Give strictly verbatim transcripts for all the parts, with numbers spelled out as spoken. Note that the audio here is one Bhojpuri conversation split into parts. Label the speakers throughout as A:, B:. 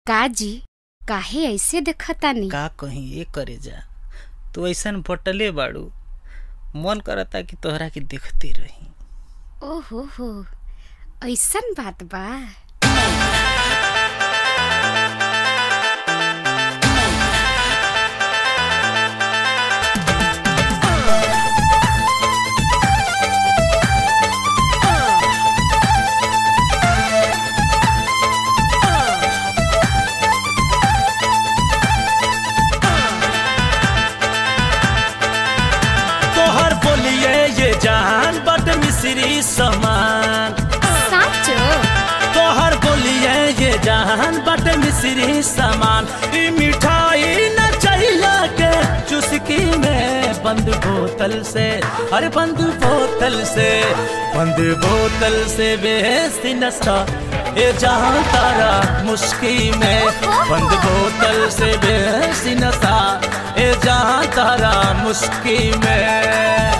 A: काजी काहे ऐसे देखतानी?
B: का कहीं ये करे जा तू ऐसन बटले बाड़ू, मन करता कि तोहरा के देखते रही।
A: ओहो हो, ऐसन बात बा।
C: जहान बट मिश्री समान
A: साचो
C: तोहर बोलिए ये जहान बट मिश्री समान। ई मिठाई न चाहिए के चुस्की में बंद बोतल से, अरे बंद बोतल से, बंद बोतल से बेहसी नशा ए जहां तारा मुश्की में। बंद बोतल से बेहसी नशा ए जहां तारा मुश्की में।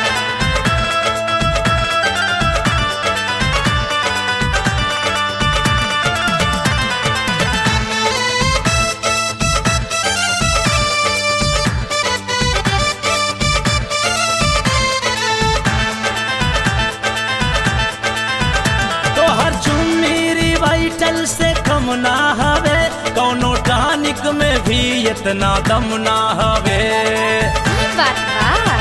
C: चल से कम ना हवे, कौनो टॉनिक में भी इतना दम ना हवे।
A: बात बा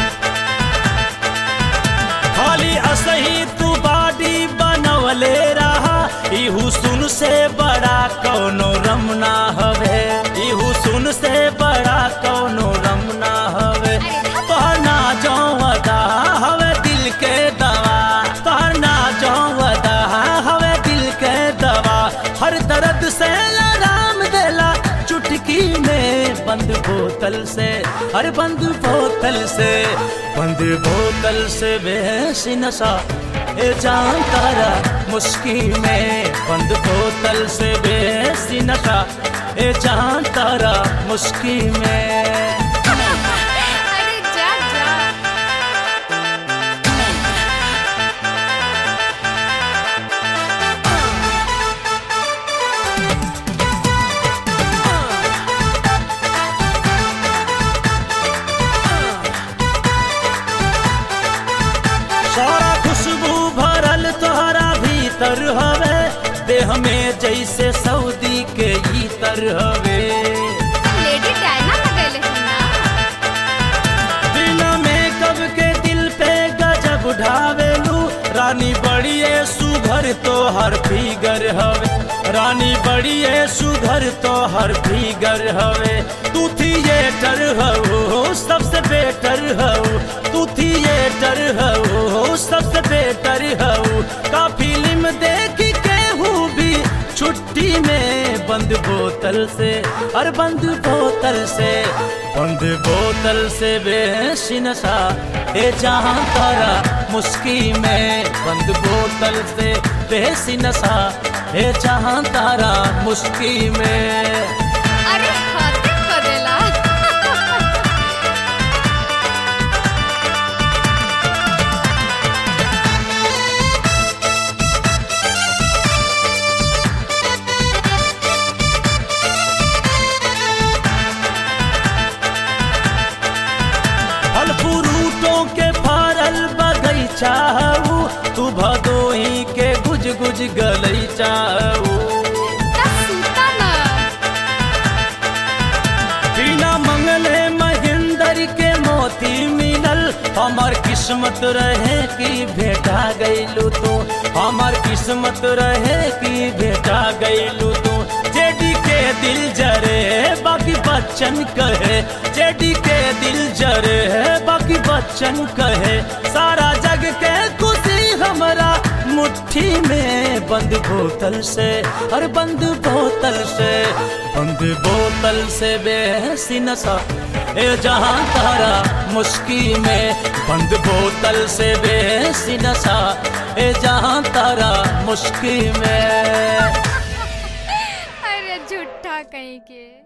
C: खाली असही तू बॉडी बनवले रहा, इहू सुन से बड़ा कौनो रम ना हवे। इहू सुन से बड़ा कौनो रम ना हवे। तोहर ना जौवदा हवे दिल के दवा, तोहर ना जौवदा हवे दिल के दवा। हर दर्द से आराम देला चुटकी में। बंद बोतल से, हर बंद बोतल से, बंद बोतल से बेहसी नशा ए जान तारा मुश्की में। बंद बोतल से बेहसी नशा ए जान तारा मुश्की में। सारा खुशबू भरल तोहरा भीतर हवे, देह में जैसे सऊदी के इतर हवे।
A: लेडी डायना लगल है ना?
C: बिना मेकअप के दिल पे गजब ढावेलू। रानी बड़िए सुघर तो हर फिगर हवे, रानी बड़िए सुघर तो हर फिगर हवे। तू थिएटर हो सबसे बेटर हो, तू थिएटर हो सबसे बेटर हो। का फिल्म देख के हूँ भी छुट्टी में। बंद बोतल से, अरे बंद बोतल से, बंद बोतल से बेहसी नशा ए जहां तारा मुश्की में। बंद बोतल से बेहसी नशा ए जहां तारा मुश्की में।
A: अरे खातिर करेला
C: फल फ्रूटों के फरल बगैचा हूँ, तू भदोही के गुज गुज गलैचा हूँ। बिना मंगले महेंद्र के मोती मिलल, हमार किस्मत रहे कि भेटा गईलू तू। हमार किस्मत रहे कि भेटा गईलू तू। जेडी के दिल जरे बाकी बच्चन कहे, जेडी के दिल जरे बाकी बच्चन कहे। सारा जग के खुशी हमारा मुट्ठी में। बंद बोतल से, हर बंद बोतल से, बंद बोतल से बेहसी नशा ए जहां तारा मुश्की में। बंद बोतल से बेहसी नशा ए जहां तारा मुश्की में।
A: अरे झूठा कहीं के।